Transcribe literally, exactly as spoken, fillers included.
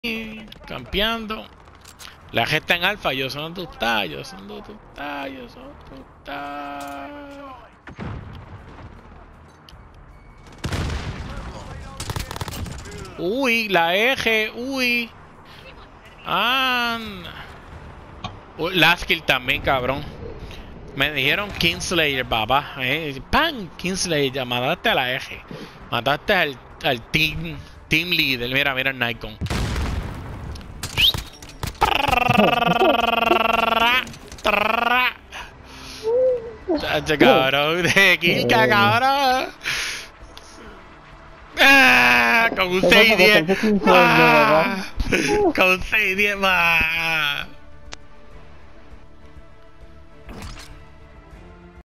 campeando. La gente está en alfa, yo son tú estás, yo son tú estás, yo son tú estás. Uy, la eje, uy. Ah. Uy, last kill también, cabrón. Me dijeron Kingslayer, papá. Eh, ¡Pam! Kingslayer, ya mataste a la eje. Mataste al, al team, team leader. Mira, mira el Nikon. Chacho, cabrón, de Kilka, cabrón. Ah, con un seis diez. Ah, con un seis diez más.